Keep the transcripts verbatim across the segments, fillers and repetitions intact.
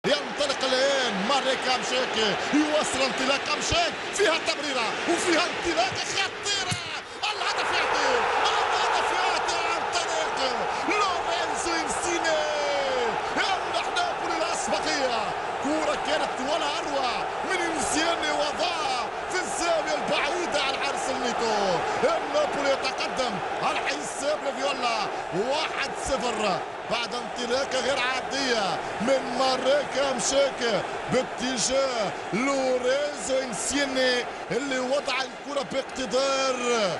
ينطلق الان ماري كامشيك، يوصل انطلاق كامشيك، فيها تمريره وفيها انطلاقه خطيره. الهدف ياتي، الهدف ياتي عن طريق لورينزو انسيني يمنح نابولي الاسبقيه. كره كانت ولا اروع من انسيني وضعها في الزاويه البعيده عن حارس النيتو. نابولي يتقدم على حساب لافيولا واحد صفر بعد انطلاقه غير عاديه من ماري كامشيك باتجاه لورينزو انسيني اللي وضع الكره باقتدار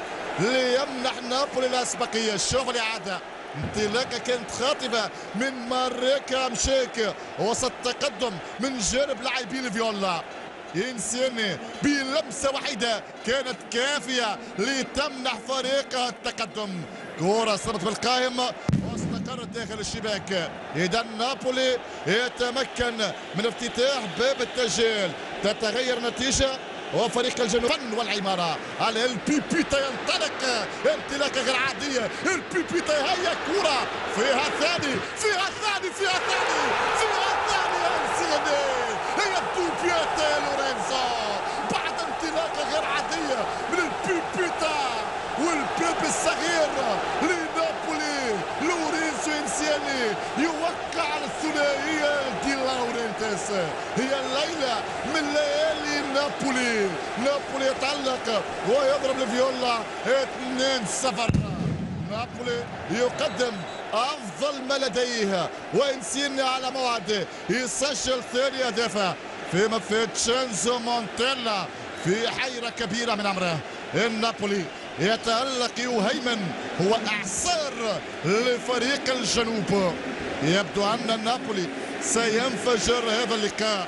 ليمنح نابولي الاسبقيه. شوف الاعاده، انطلاقه كانت خاطفه من ماري كامشيك وسط تقدم من جانب لاعبي فيولا. انسيني بلمسه وحيده كانت كافيه لتمنح فريقها التقدم. كره صبت بالقائم واستقرت داخل الشباك. اذا نابولي يتمكن من افتتاح باب التسجيل. تتغير النتيجه وفريق الجنوب الفن والعماره على البيبيتا ينطلق انطلاقه غير عاديه. البيبيتا هيا كره فيها ثاني فيها ثاني فيها ثاني فيها ثاني انسيني هي الدوبيات لورينزو بعد انطلاقه غير عاديه من البيبيتا والبيب الصغير لنابولي. لورينزو انسيني يوقع على الثنائيه دي لورينتيس. هي الليله من ليالي نابولي. نابولي يتألق ويضرب لفيولا اثنين صفر. نابولي يقدم افضل ما لديه وانسيني على موعد يسجل ثاني اهداف فيما فيتشينزو مونتيلا في حيره كبيره من امره. النابولي يتألق يهيمن، هو اعصار لفريق الجنوب. يبدو ان النابولي سينفجر هذا اللقاء.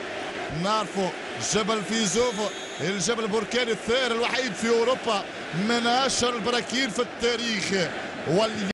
نعرفوا جبل فيزوف الجبل البركاني الثائر الوحيد في اوروبا من اشهر البراكين في التاريخ.